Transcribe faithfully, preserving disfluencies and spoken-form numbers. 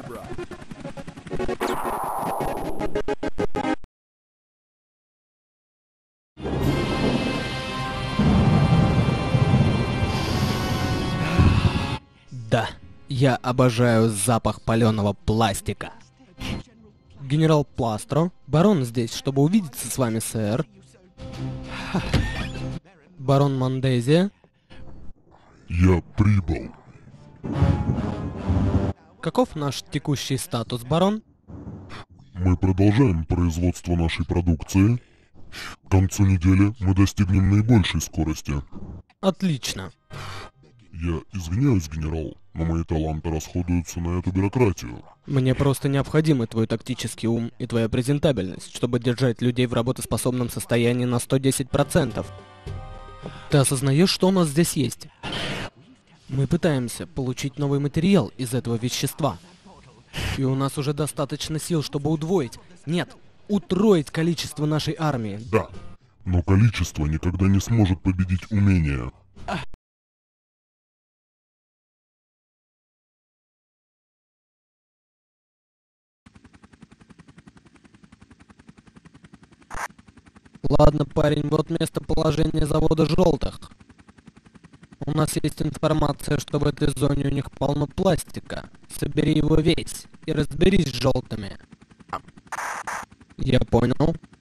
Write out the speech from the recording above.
Да, я обожаю запах паленого пластика. Генерал Пластро, барон здесь, чтобы увидеться с вами, сэр. Барон Мондезия. Я прибыл. Каков наш текущий статус, барон? Мы продолжаем производство нашей продукции. К концу недели мы достигнем наибольшей скорости. Отлично. Я извиняюсь, генерал, но мои таланты расходуются на эту бюрократию. Мне просто необходимы твой тактический ум и твоя презентабельность, чтобы держать людей в работоспособном состоянии на сто десять процентов. Ты осознаешь, что у нас здесь есть? Мы пытаемся получить новый материал из этого вещества. И у нас уже достаточно сил, чтобы удвоить, нет, утроить количество нашей армии. Да, но количество никогда не сможет победить умение. Ладно, парень, вот местоположение завода желтых. У нас есть информация, что в этой зоне у них полно пластика. Собери его весь и разберись с желтыми. Я понял.